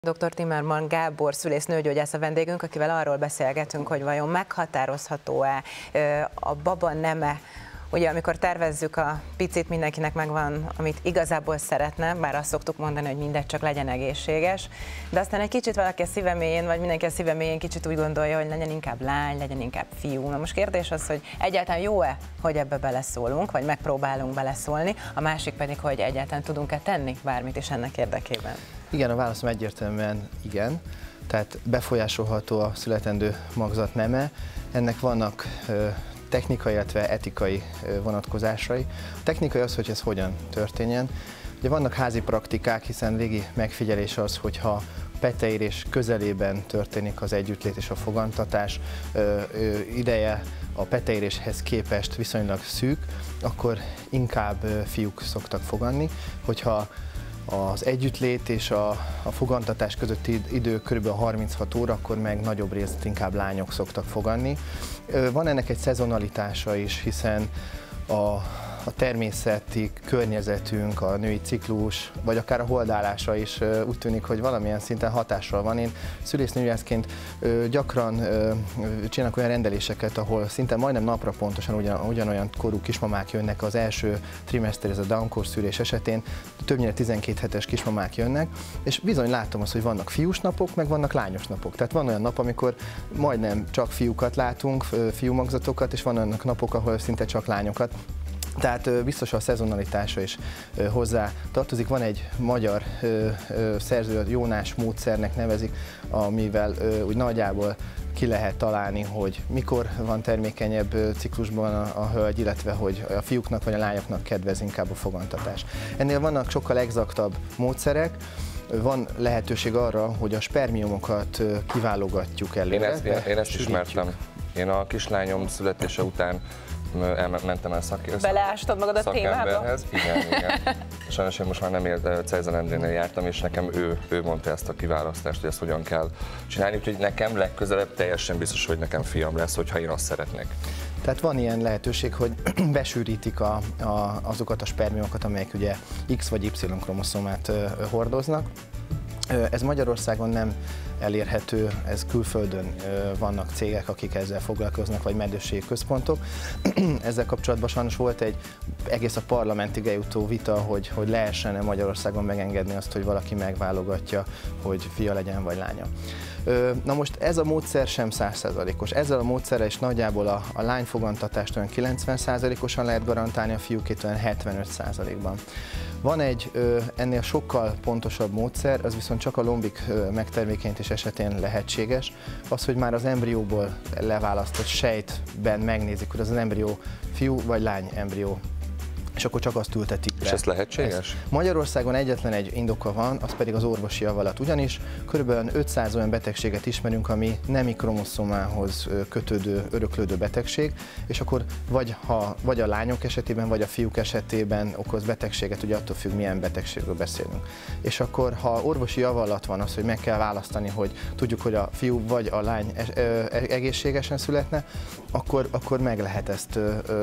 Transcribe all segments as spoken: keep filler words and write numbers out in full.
doktor Timmermann Gábor szülésznőgyógyász a vendégünk, akivel arról beszélgetünk, hogy vajon meghatározható-e a baba neme. Ugye amikor tervezzük a picit, mindenkinek megvan, amit igazából szeretne, bár azt szoktuk mondani, hogy mindegy, csak legyen egészséges, de aztán egy kicsit valaki a szíve mélyén, vagy mindenki a szíve mélyén kicsit úgy gondolja, hogy legyen inkább lány, legyen inkább fiú. Na most kérdés az, hogy egyáltalán jó-e, hogy ebbe beleszólunk, vagy megpróbálunk beleszólni, a másik pedig, hogy egyáltalán tudunk-e tenni bármit is ennek érdekében. Igen, a válaszom egyértelműen igen, tehát befolyásolható a születendő magzat neme, ennek vannak technikai, illetve etikai vonatkozásai. A technikai az, hogy ez hogyan történjen. Ugye vannak házi praktikák, hiszen végi megfigyelés az, hogyha peteérés közelében történik az együttlét és a fogantatás ideje a peteéréshez képest viszonylag szűk, akkor inkább fiúk szoktak foganni. Hogyha az együttlét és a, a fogantatás közötti idő kb. harminchat óra, akkor meg nagyobb részt inkább lányok szoktak foganni. Van ennek egy szezonalitása is, hiszen a, a természeti környezetünk, a női ciklus, vagy akár a holdállása is úgy tűnik, hogy valamilyen szinten hatással van. Én szülésznőgyógyászként gyakran csinálok olyan rendeléseket, ahol szinte majdnem napra pontosan ugyan, ugyanolyan korú kismamák jönnek az első trimester, ez a Down-kór szülés esetén, többnyire tizenkét hetes kismamák jönnek, és bizony látom azt, hogy vannak fiús napok, meg vannak lányos napok. Tehát van olyan nap, amikor majdnem csak fiúkat látunk, fiúmagzatokat, és van olyan napok, ahol szinte csak lányokat. Tehát biztos a szezonalitása is hozzá tartozik. Van egy magyar szerző, Jónás módszernek nevezik, amivel úgy nagyjából ki lehet találni, hogy mikor van termékenyebb ciklusban a, a hölgy, illetve hogy a fiúknak vagy a lányoknak kedvez inkább a fogantatás. Ennél vannak sokkal exaktabb módszerek. Van lehetőség arra, hogy a spermiumokat kiválogatjuk előre. Én ezt, én, én ezt ismertem. Én a kislányom születése után elmentem el szakértőhöz. Beleástad magad a témába? Igen, igen. Sajnos én most már nem élt, Cejzen Endrénél jártam, és nekem ő, ő mondta ezt a kiválasztást, hogy ezt hogyan kell csinálni, úgyhogy nekem legközelebb teljesen biztos, hogy nekem fiam lesz, hogyha én azt szeretnék. Tehát van ilyen lehetőség, hogy besűrítik a, a, azokat a spermiumokat, amelyek ugye X vagy Y kromoszómát hordoznak. Ez Magyarországon nem elérhető, ez külföldön vannak cégek, akik ezzel foglalkoznak, vagy meddőségi központok. Ezzel kapcsolatban sajnos volt egy egész a parlamentig eljutó vita, hogy, hogy lehessen-e Magyarországon megengedni azt, hogy valaki megválogatja, hogy fia legyen vagy lánya. Na most ez a módszer sem száz százalékos. Ezzel a módszerrel is nagyjából a, a lányfogantatást olyan kilencven százalékosan lehet garantálni, a fiúkét olyan hetvenöt százalékban. Van egy ennél sokkal pontosabb módszer, az viszont csak a lombik megtermékenyítés esetén lehetséges. Az, hogy már az embrióból leválasztott sejtben megnézik, hogy az az embrió fiú vagy lány embrió, és akkor csak azt ültetik be. És ez lehetséges? Ez Magyarországon egyetlen egy indoka van, az pedig az orvosi javalat. Ugyanis körülbelül ötszáz olyan betegséget ismerünk, ami nemi kromoszómához kötődő, öröklődő betegség, és akkor vagy, ha, vagy a lányok esetében, vagy a fiúk esetében okoz betegséget, ugye attól függ, milyen betegségről beszélünk. És akkor, ha orvosi javalat van az, hogy meg kell választani, hogy tudjuk, hogy a fiú vagy a lány egészségesen születne, akkor, akkor meg lehet ezt,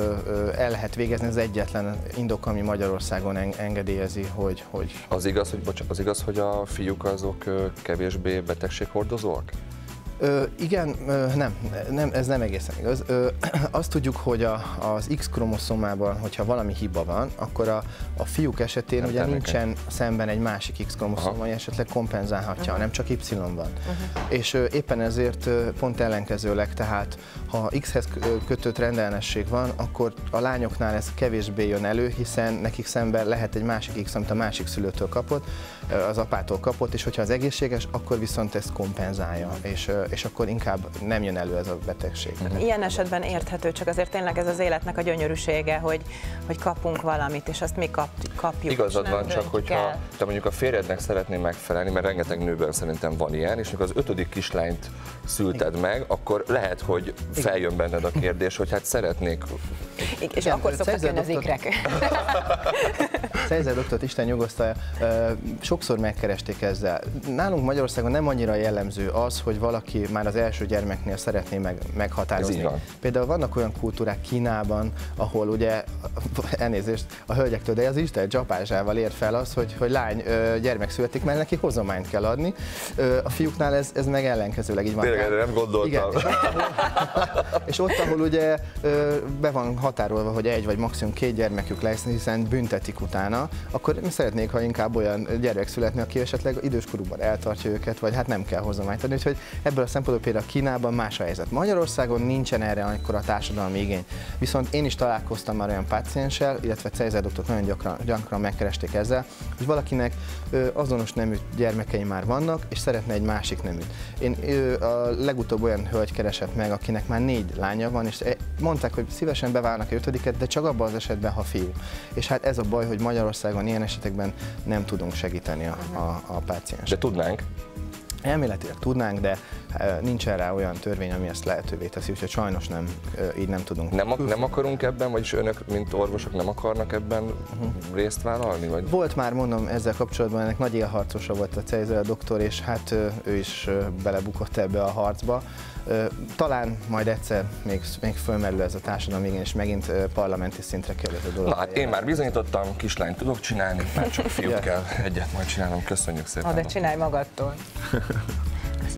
el lehet végezni, ez egyetlen indok, ami Magyarországon engedélyezi, hogy... hogy... Az igaz, hogy, bocsánat, az igaz, hogy a fiúk azok kevésbé betegséghordozóak? Ö, igen, ö, nem, nem, ez nem egészen igaz. Ö, azt tudjuk, hogy a, az X kromoszómában, hogyha valami hiba van, akkor a, a fiúk esetén nem ugye termékeny. Nincsen szemben egy másik X kromoszóm, ami esetleg kompenzálhatja, uh-huh. hanem csak Y van. Uh-huh. És ö, éppen ezért ö, pont ellenkezőleg, tehát ha X-hez kötött rendellenesség van, akkor a lányoknál ez kevésbé jön elő, hiszen nekik szemben lehet egy másik X, amit a másik szülőtől kapott, az apától kapott, és hogyha az egészséges, akkor viszont ezt kompenzálja, és, és akkor inkább nem jön elő ez a betegség. Ilyen esetben érthető, csak azért tényleg ez az életnek a gyönyörűsége, hogy, hogy kapunk valamit, és azt mi kap, kapjuk. Igazad van, csak hogyha te mondjuk a férjednek szeretnél megfelelni, mert rengeteg nőben szerintem van ilyen, és amikor az ötödik kislányt szülted Igen. meg, akkor lehet, hogy feljön benned a kérdés, hogy hát szeretnék. Igen, és akkor szoktak jönni az ikrek. Cejzen doktort Isten nyugosztalja, sokszor megkeresték ezzel. Nálunk Magyarországon nem annyira jellemző az, hogy valaki már az első gyermeknél szeretné meg, meghatározni. Van. Például vannak olyan kultúrák Kínában, ahol ugye, elnézést a hölgyektől, de az Isten csapásával ér fel az, hogy, hogy lány gyermek születik, mert neki hozományt kell adni. A fiúknál ez, ez meg ellenkezőleg így van. Tényleg, nem gondoltam. Igen, és, ott, ahol, és ott, ahol ugye be van határolva, hogy egy vagy maximum két gyermekük lesz, hiszen büntetik utána, akkor szeretnék, ha inkább olyan gyerek születni, aki esetleg időskorukban eltartja őket, vagy hát nem kell hozományt adni. Úgyhogy ebből a szempontból például Kínában más a helyzet. Magyarországon nincsen erre akkor a társadalmi igény. Viszont én is találkoztam már olyan pácienssel, illetve Cejzer doktort nagyon gyakran, gyakran megkeresték ezzel, hogy valakinek azonos nemű gyermekei már vannak, és szeretne egy másik neműt. Én a legutóbb olyan hölgy keresett meg, akinek már négy lánya van, és mondták, hogy szívesen beválnak a ötödiket, de csak abban az esetben, ha fiú. És hát ez a baj, hogy Magyarországon ilyen esetekben nem tudunk segíteni a, a, a páciens. De tudnánk? Elméletileg tudnánk, de nincsen rá olyan törvény, ami ezt lehetővé teszi, úgyhogy sajnos nem, így nem tudunk. Nem, nem akarunk ebben, vagyis önök, mint orvosok nem akarnak ebben uh-huh. részt vállalni? Vagy? Volt már, mondom, ezzel kapcsolatban, ennek nagy élharcosa volt a Cejzer doktor, és hát ő is belebukott ebbe a harcba. Talán majd egyszer még, még fölmerül ez a társadalmi igény, és megint parlamenti szintre kell ez a dolog. Na hát én már bizonyítottam, kislányt tudok csinálni, már csak fiúk kell, egyet majd csinálom, köszönjük szépen. Ha, de csinálj magadtól.